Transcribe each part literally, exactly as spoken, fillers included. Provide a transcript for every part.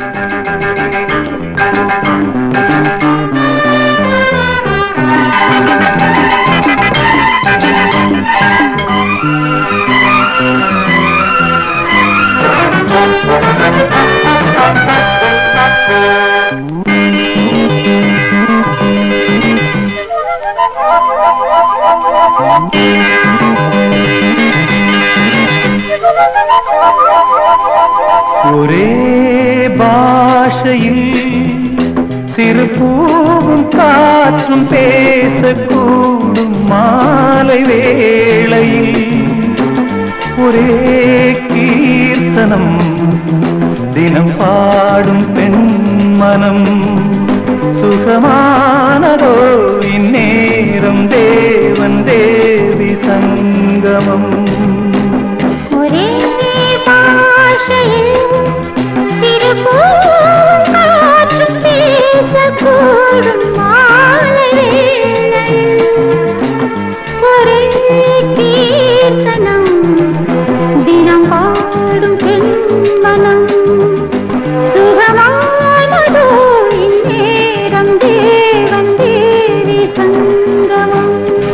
ஒரே பாஷையில் சிறு பூவும் காற்றும் பேசக்கூடும் மாலை வேளையில் ஒரே கீர்த்தனம் தினம் பாடும் பெண் மனம் சுகமானதோ இந்நேரம் தேவன் தேவி சங்கமம் ஒரே பாஷையில் சிறு பூவும் காற்றும் பேசக்கூடும் மாலை வேளையில் ஒரே கீர்த்தனம் தினம் பாடும் பெண் மனம் சுகமானதோ இந்நேரம் தேவன் தேவி சங்கமம்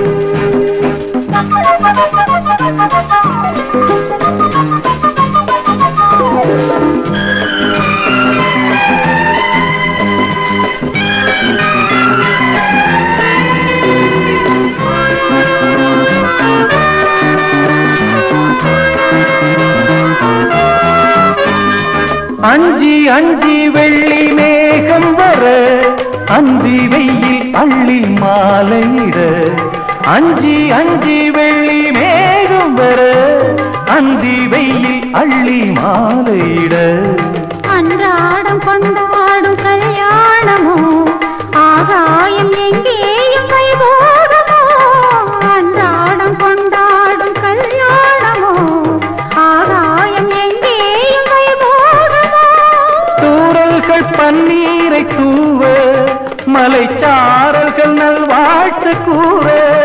அஞ்சி அஞ்சி வெள்ளி மேகம் வர அந்தி வெயில் அள்ளி மாலையிட அஞ்சி அஞ்சி வெள்ளி மேகம் வர அந்தி வெயில் அள்ளி மாலையிட அன்றாடம் கொண்டாடும் கல்யாணமோ ஆகாயம் எங்கேயும் வைபோகமோ அன்றாடம் கொண்டாடும் கல்யாணமோ ஆகாயம் எங்கேயும் வைபோகமோ தூறல்கள் பன்னீரை தூவ மலைச்சாரல்கள் நல்வாழ்த்து கூற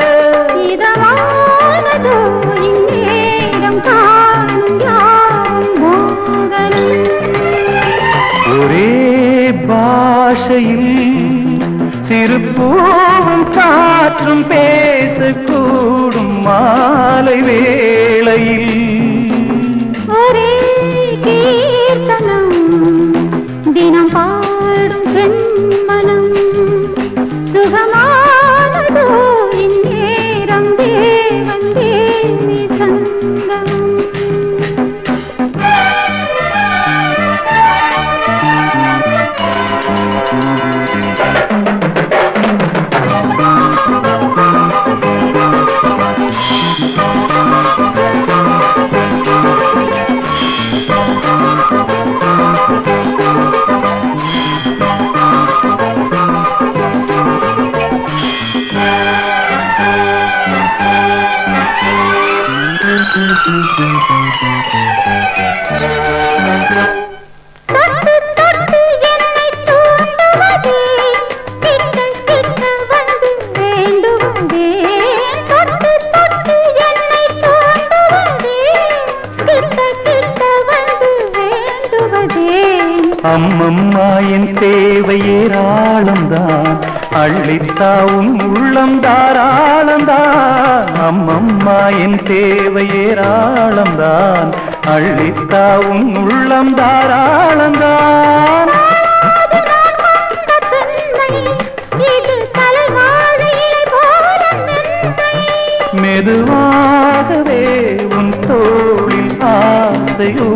இதமானதோ இந்நேரம் காணும் யாவும் மோகனம் ஒரே பாஷையில் சிறு பூவும் காற்றும் பேசக்கூடும் மாலை வேளையில் ஒரே கீர்த்தனம் தினம் பாடும் பெண் மனம் சுகமானதோ இந்நேரம் தேவன் தேவி சங்கமம் தொட்டு தொட்டு என்னை தூண்டுவதே கிட்ட கிட்ட வந்து வேண்டுவதே தொட்டு தொட்டு என்னை தூண்டுவதே கிட்ட கிட்ட வந்து வேண்டுவதே அம்மம்மா என் தேவை ஏராளம்தான் அள்ளித்தாவும் உள்ளம் தாராளம்தான் அம்மம்மா என் தேவை ஏராளம்தான் அள்ளித்தாவும் உள்ளம் தாராளம்தான் மெதுவாகவே உன் தோளில் ஆசையோ